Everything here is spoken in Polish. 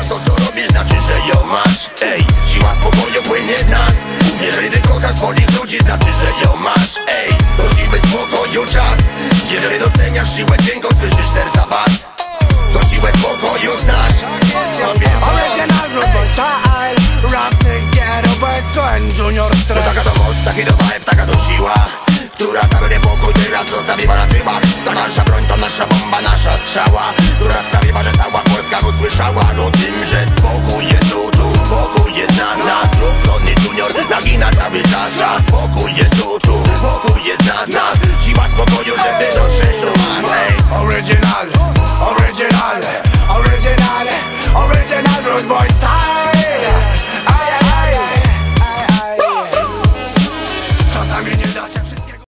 to co robisz, znaczy, że ją masz. Ej, siła spokoju płynie w nas. Jeżeli ty kochasz swoich ludzi, znaczy, że ją masz. Ej, do siły spokoju czas. Jeżeli doceniasz siłę dźwięku, słyszysz serca bas. To siłę spokoju znasz. Original Rubo Style, Rawny Ghetto Westland Junior Stress. To taka to moc, taki to vibe, taka to siła, która cały niepokój teraz zostawiła na tyłach. To nasza broń, to nasza bomba, nasza strzała.